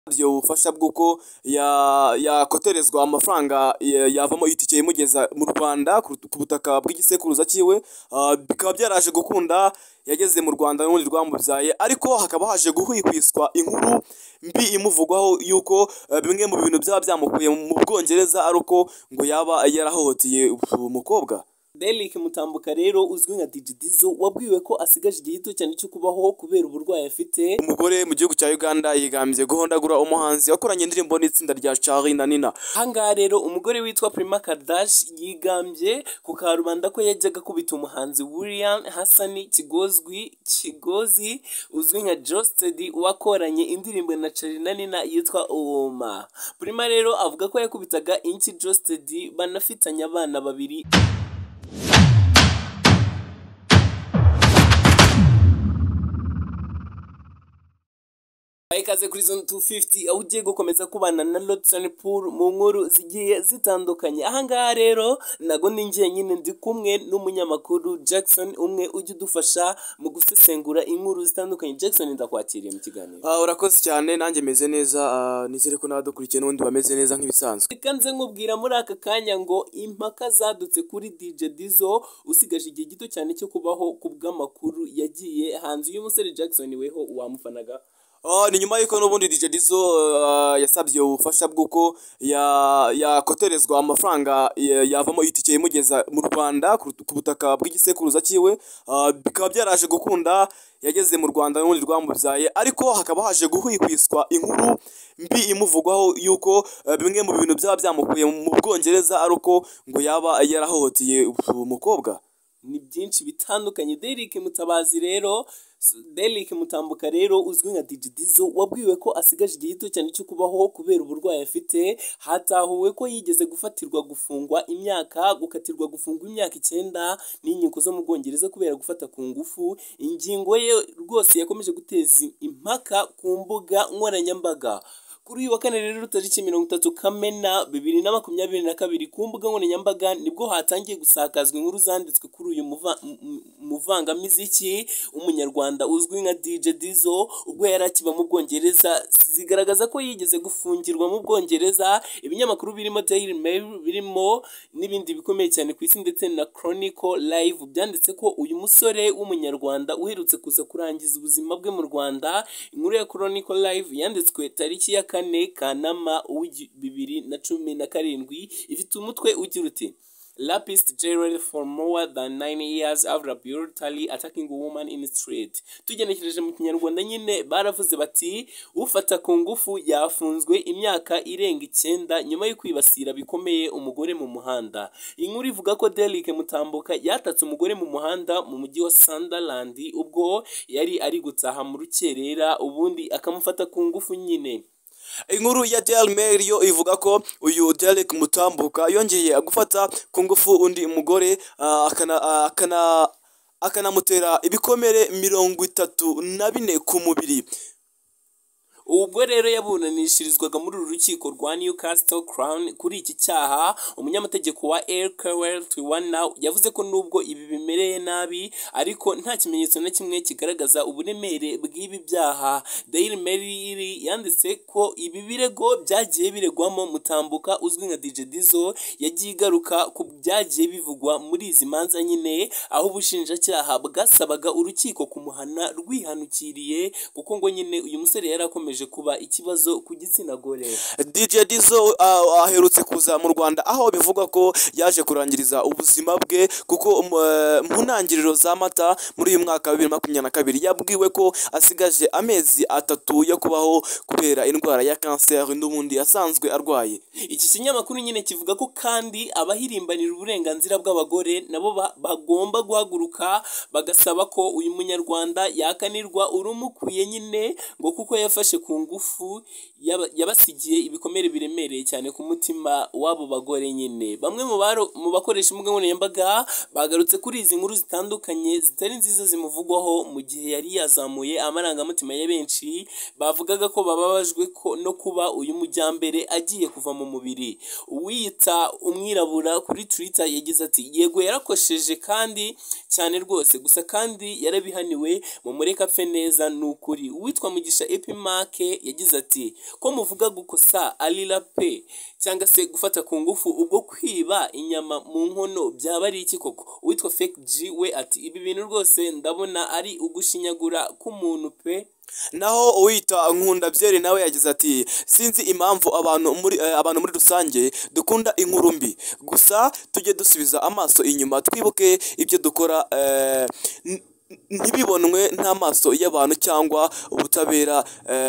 ubufasha bw'uko yakoterezwa amafaranga yavamo itike imugeza mu Rwanda ku butaka bw'igisekuruza cyiwe, bikaba byaraje gukunda yageze mu Rwanda n'ubundi rwamubyaye, ariko hakaba haje guhwihwiswa inkuru mbi imuvugwaho yuko bimwe mu bintu byaba byamukuye mu Bwongereza ari uko ngo yaba yarahohoteye umukobwa. Derek Mutambuka rero uzwi nka Dizzo wabwiwe ko asigaje igihe gito cyane cyo kubaho kubera uburwayi afite. Umugore mu gihugu cya Uganda yigambye guhondagura umuhanzi wakoranye indirimbo n'itsinda rya Charly na Nina. Ahangaha rero umugore witwa Prima Kardashian yigambye ku karubanda ko yajyaga kubita umuhanzi William Hassan Kigozi uzwi nka Josted wakoranye indirimbo na Charly na Nina yitwa Oma. Prima rero avuga ko yakubitaga inki Josted banafitanye abana babiri. Ikaze kuri Zone 250 aho ugiye gukomeza kubana na Lotson Pool mu nkuru zigiye zitandukanye. Ahangaha rero nago ninjiye nyine ndi kumwe n'umunyamakuru Jackson umwe ujye udufasha mu gusesengura inkuru zitandukanye. Jackson ndakwakiriye mu kiganiro. Urakoze cyane, nanjye meze neza, nizere ko n'abadukurikiye n'undi bameze neza nk'ibisanzwe. Kanze nkubwira muri aka kanya ngo impaka zadutse kuri DJ Dizzo usigaje igihe gito cyane cyo kubaho ku bw'amakuru yagiye hanze. Uyu musore Jackson weho wamufanaga? Ni nyuma y'uko n'ubundi DJ Dizzo yasabye ubufasha bw'uko yakoterezwa amafaranga yavamo itike imugeza mu Rwanda ku butaka bw'igisekuruza cyiwe, bikaba byaraje gukunda yageze mu Rwanda n'ubundi rwamubyaye, ariko hakaba haje guhwihwiswa inkuru mbi imuvugwaho yuko bimwe mu bintu byaba byamukuye mu Bwongereza ari uko ngo yaba yarahohoteye umukobwa. Ni byinshi bitandukanye. Derek Mutambuka rero uzwi nka Dizzo wabwiwe ko asigaje igihe gito cyane cyo kubaho kubera uburwayi afite. Hatahuwe ko yigeze gukatirwa gufungwa imyaka 9 n'inkiko zo mu Bwongereza kubera gufata ku ngufu. Ingingo ye rwose yakomeje guteza impaka ku mbuga nkoranyambaga. Kuri uyu wa kane rero tariki 30 Kamena 2022 ku mbuga nkoranyambaga nibwo hatangiye gusakazwa inkuru zanditswe kuri uyu muvangamiziki umunyarwanda uzwi nka DJ Dizzo ubwo yari akiba mu Bwongereza, zigaragaza ko yigeze gufungirwa mu Bwongereza. Ibinyamakuru birimo Daily Mail birimo n'ibindi bikomeye cyane ku isi ndetse na Chronicle Live byanditse ko uyu musore w'umunyarwanda uherutse kuza kurangiza ubuzima bwe mu Rwanda. Inkuru ya Chronicle Live yanditswe tariki ya 4 Kanama 2017 ifite umutwe ugira uti Lapist jailed for more than 9 years after brutally attacking a woman in the street. Tugenekereje mu Kinyarwanda nyine baravuze bati ufata ku ngufu yafunzwe imyaka irenga 9 nyuma yo kwibasira bikomeye umugore mu muhanda. Inkuru ivuga ko Derek Mutambuka yatatse umugore mu muhanda mu mujyi wa Sunderland ubwo yari ari gutaha mu rukerera, ubundi akamufata ku ngufu nyine. Inkuru ya Daily Mail yo ivuga ko uyu Derek Mutambuka yongeye gufata ku ngufu undi mugore akanamutera ibikomere 34 ku mubiri. Ubwo rero yaburanishirizwaga muri uru rukiko rwa Newcastle Crown kuri iki cyaha, umunyamategeko wa Kora SUBSCREBE yavuze ko nubwo ibi bimereye nabi ariko nta kimenyetso na kimwe kigaragaza uburemere bw'ibi byaha. Daily Mail yanditse ko ibi birego byagiye biregwamo Mutambuka uzwi nka DJ Dizzo yagiye igaruka ku byagiye bivugwa muri izi manza nyine, aho ubushinjacyaha bwasabaga urukiko kumuhana rwihanukiriye kuko ngo nyine uyu musore yarakomeje kuba ikibazo ku gitsina gore. DJ Dizzo aherutse kuza mu Rwanda aho bivugwa ko yaje kurangiriza ubuzima bwe kuko mu ntangiriro za Mata muri uyu mwaka wa 2022 yabwiwe ko asigaje amezi 3 yo kubaho kubera indwara ya cancer n'ubundi asanzwe arwaye. Iki kinyamakuru nyine kivuga ko kandi abahirimbanira uburenganzira bw'abagore nabo bagomba guhaguruka bagasaba ko uyu munyarwanda yakanirwa urumukuye nyine ngo kuko yafashe ku ngufu yabasigiye ibikomere biremereye cyane ku mutima w'abo bagore nyine. Bamwe mu bakoresha imbuga nkoranyambaga bagarutse kuri izi nkuru zitandukanye zitari nziza zimuvugwaho mu gihe yari yazamuye amarangamutima ya benshi bavugaga ko bababajwe no kuba uyu mujyambere agiye kuva mu mubiri. Uwiyita umwirabura kuri Twitter yagize ati yego yarakosheje kandi cyane rwose gusa kandi yarabihaniwe mu mureka apfe neza n'ukuri. Uwitwa Mugisha Epimac make yagize ati ko muvuga gukosa arira pe cyangwa se gufata ku ngufu ubwo kwiba inyama mu nkono byaba ari iki koko. Uwitwa Fake G we ati ibi bintu rwose ndabona ari ugushinyagura k'umuntu pe. Naho uwita Nkundabyeri nawe yagize ati sinzi impamvu abantu muri rusange dukunda inkuru mbi, gusa tujye dusubiza amaso inyuma twibuke ibyo dukora ntibibonwe n'amaso y'abantu cyangwa ubutabera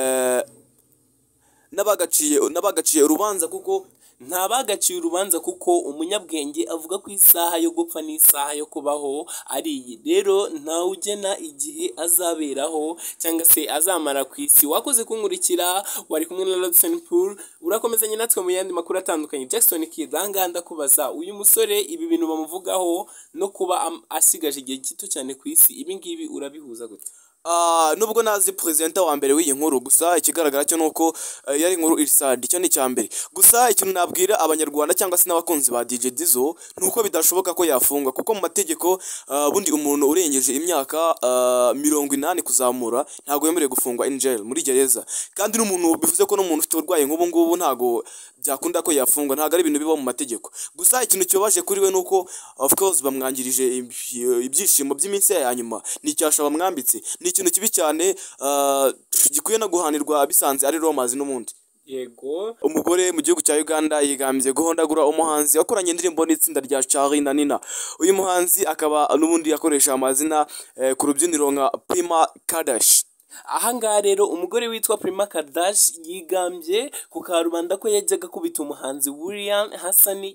n'abagaciye urubanza kuko ntabagaciye urubanza kuko umunyabwenge avuga ko isaha yo gupfa n'isaha yo kubaho ari iyi. Rero ntawe ugena igihe azaberaho cyangwa se azamara ku isi. Wakoze kunkurikira, wari kumwe na Robson Pool, urakomezanye natwe mu yandi makuru atandukanye. Jackson Kid anganda kubaza uyu musore ibi bintu bamuvugaho no kuba asigaje igihe gito cyane ku isi, ibi ngibi urabihuza gute? Nubwo nazi president wa mbere w'iyi nkuru, gusa ikigaragara cyo nuko yari inkuru irisadi, cyo ni cyambere. Gusa ikintu nabwira abanyarwanda cyangwa se n'abakunzi ba DJ Dizzo nuko bidashoboka ko yafungwa, kuko mu mategeko bundi umuntu urengeje imyaka 80 kuzamura ntago yemerewe gufungwa in jail muri gereza, kandi n'umuntu bivuze ko n'umuntu ufite urwaye nk'ubu ngubu ntago byakunda ko yafungwa, ntago ari ibintu biba mu mategeko. Gusa ikintu cyobaje kuri we nuko of course bamwangirije ibyishimo by'iminsi ya nyuma, n'icyasha bamwambitse, ikintu kibi cyane gikwiye no guhanirwa bisanze ari romazi n'umundi. Yego, umugore mu gihugu cya Uganda yigambye guhondagura umuhanzi wakoranye indirimbo n'itsinda rya Charly na Nina. Uyu muhanzi akaba n'ubundi yakoresha amazina ku rubyiniro nka Prima Kardashian. Ahangaha rero umugore witwa Prima Kardashian yigambye ku karubanda ko yajyaga kubita umuhanzi William Hassan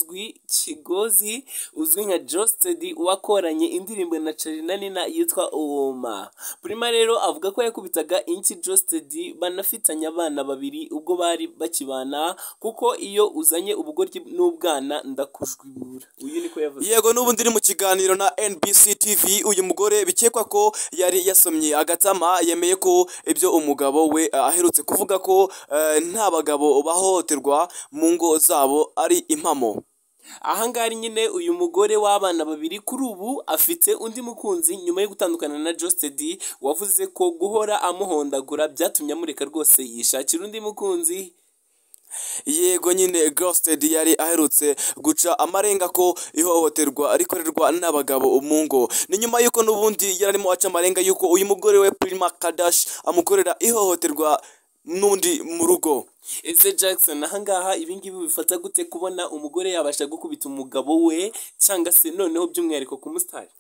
Kigozi uzwi nka Josted wakoranye indirimbo na Charly na Nina yitwa Oma. Prima rero avuga ko yakubitaga inki Josted banafitanya abana babiri ubwo bari bakibana, kuko iyo uzanye ubugoryi n'ubwana ndakujwibura. Uyu niko yavuze. Yego, n'ubundi iri mu kiganiro na NBC TV, uyu mugore bikekwa ko yari yasomye agatama yemeye ko ibyo umugabo we aherutse kuvuga ko nta bagabo bahohoterwa mu ngo zabo ari impamo. Ahangaha nyine uyu mugore w'abana babiri kuri ubu afite undi mukunzi nyuma yo gutandukana na Josted, wavuze ko guhora amuhondagura byatumye amureka rwose yishakira undi mukunzi. Yego, nyine Josted yari aherutse guca amarenga ko ihohoterwa rikorerwa n'abagabo mu ngo, ni nyuma yuko n'ubundi yararimo aca amarenga yuko uyu mugore we Prima Kardashian amukorera ihohoterwa n'undi mu rugo. Ese Jackson, ahangaha ibingibi bifata gute kubona umugore yabasha gukubita umugabo we cyangwa se noneho by'umwihariko ku mustari?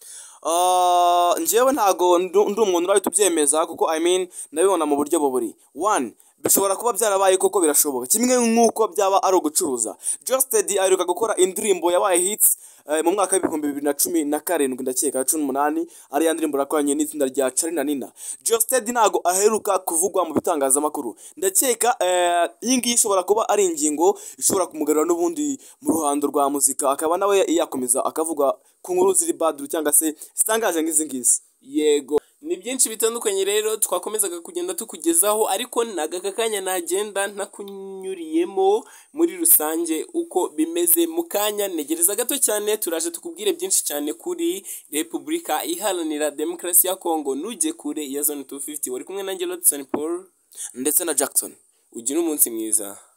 Njyewe ntago ndi umuntu uri tubyemeza, kuko nabibona mu buryo buburi. 1, bishobora kuba byarabaye koko, birashoboka, kimwe nk'uko byaba ari ugucuruza. Josted aheruka gukora indirimbo yabaye hits mu mwaka w'ibihumbi 2017 ndakeka 18, ari ya ndirimbo yakoranye n'itsinda rya Charly na Nina. Josted ntago aheruka kuvugwa mu bitangazamakuru, ndakeka iyi ngiyi ishobora kuba ari ingingo ishobora kumugarura n'ubundi mu ruhando rwa muzika, akaba nawe yakomeza akavuga ku nkuru ziri bad cyangwa se zitangaje nk'izi ngizi. Yego, ni byinshi bitandukanye rero twakomezaga kugenda tukugezaho, ariko nagaka kanya nagenda ntakunyuriyemo muri rusange uko bimeze. Mu kanya negereza gato cyane turaje tukubwire byinshi cyane kuri Repubulika Iharanira Demokarasi ya Kongo. Nujye kure ya Zone 250. Wari kumwe nanjye Robson Pool ndetse na Jackson. Ugira umunsi mwiza.